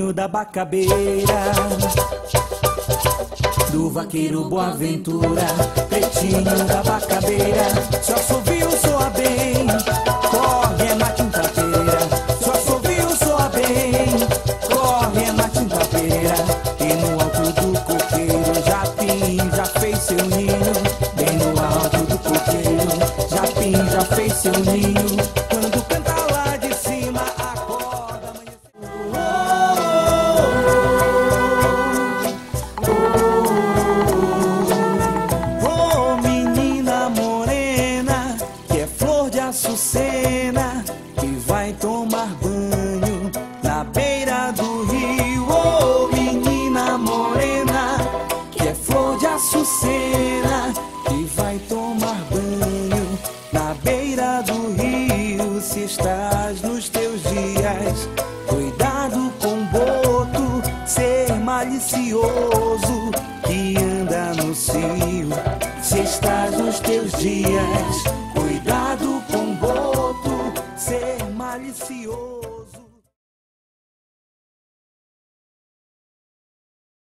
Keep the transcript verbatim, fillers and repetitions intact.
Pretinho da Bacabeira, do vaqueiro Boaventura. Pretinho da Bacabeira, só assobio soa bem, corre é na quinta-feira. Só assobio soa bem, corre é na quinta-feira. E no alto do coqueiro, Japim já fez seu ninho. Bem no alto do coqueiro, Japim já fez seu ninho. Quando canta lá de cima, acorda Açucena, que vai tomar banho na beira do rio. Oh, menina morena, que é flor de açucena, que vai tomar banho na beira do rio. Se estás nos teus dias, cuidado com boto, ser malicioso que anda no cio. Se estás nos teus dias, cuidado com boto, ser malicioso.